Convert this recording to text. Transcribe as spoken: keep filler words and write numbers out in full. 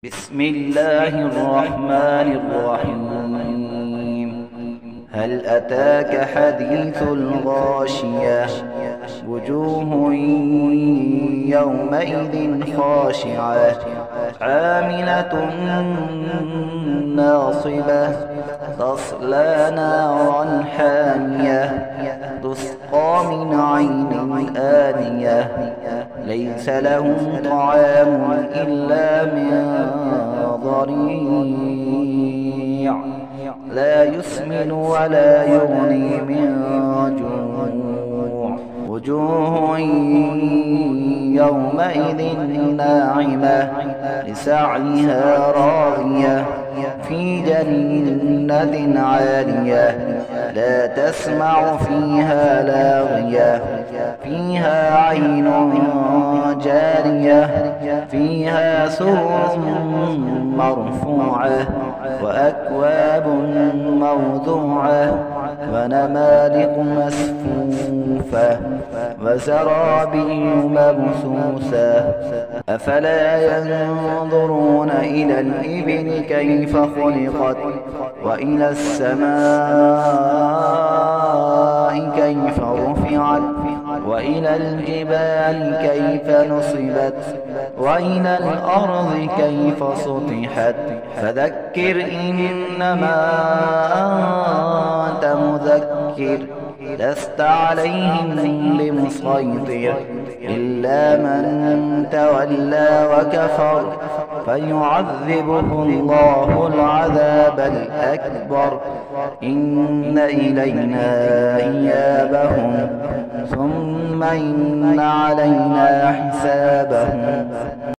بسم الله الرحمن الرحيم. هل أتاك حديث الغاشية؟ وجوه يومئذ خاشعة عاملة ناصبة تصلى نارا حامية تسقى من عين آنية ليس لهم طعام إلا من ضريع لا يسمن ولا يغني من جوع. وجوه يومئذ ناعمة لسعيها راضية في جنة عالية لا تسمع فيها لاغية فيها عين جارية فيها سرر مرفوعة وأكواب موضوعة ونمارق مسفوفة وزرابي مبثوثة أفلا ينظرون إلى الإبل كيف خلقت وإلى السماء كيف رفعت وإلى الجبال كيف نصبت وإلى الأرض كيف سطحت فذكر إنما أنت مذكر لست عليهم بمسيطر إلا من تولى وكفر فيعذبه الله العذاب الأكبر إن إلينا إيابهم ثم إن علينا حسابهم.